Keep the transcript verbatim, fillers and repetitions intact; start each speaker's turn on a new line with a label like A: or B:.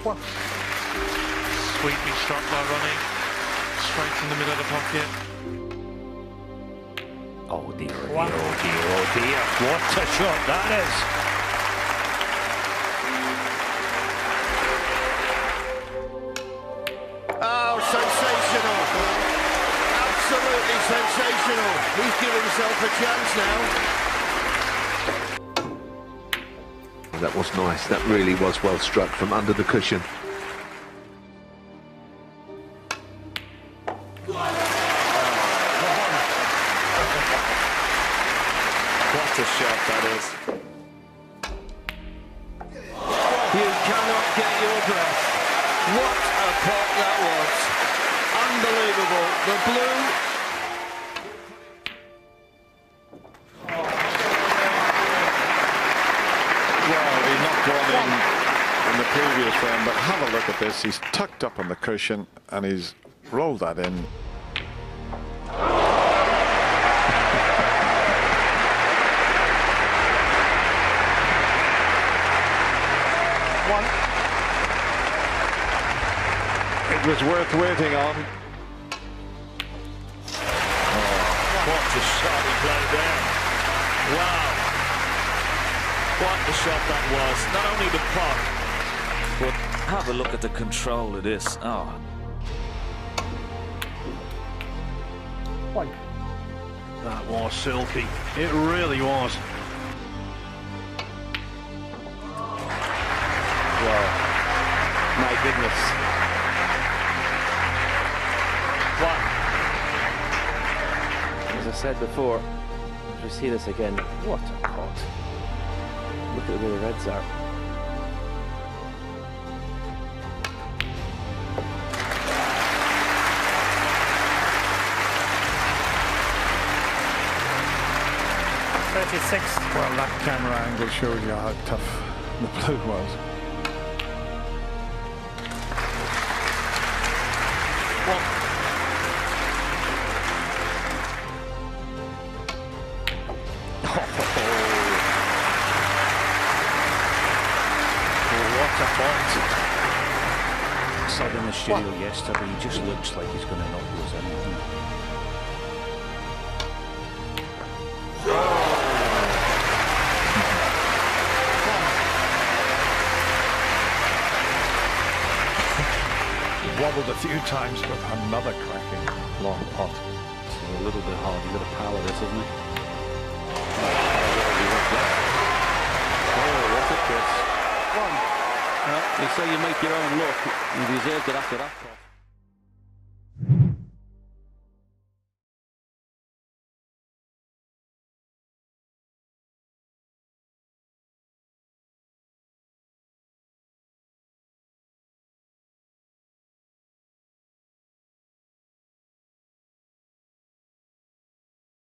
A: One.
B: Sweetly struck by Ronnie. Straight in the middle of the pocket.
C: Oh dear, oh dear,
A: One.
C: oh dear, oh dear. What a shot that is.
D: Oh, sensational. Absolutely sensational. He's giving himself a chance now.
E: That was nice. That really was well struck from under the cushion.
D: What a shot that is. You cannot get your breath. What a pot that was. Unbelievable. The blue.
F: Well, he knocked one in in the previous round, but have a look at this. He's tucked up on the cushion and he's rolled that in.
A: One.
F: It was worth waiting on.
D: What a shot he played there. Wow. What a shot that was. Not only the pot, but have a look at the control of this. Oh.
A: One.
B: That was silky. It really was.
C: Well, my goodness.
B: One.
C: As I said before, if we see this again, what a pot. Look at the way the reds are.
A: thirty-six.
F: Well, that camera angle shows you how tough the blue was.
C: What a pot. I saw him in the studio yesterday, he just looks like he's going to knock those in.
F: He wobbled a few times, but another cracking long pot.
C: It's a little bit hard, you've got to power this, isn't it? Oh, what a kiss. One. Well, they say you make your own luck. You deserved it after that pot.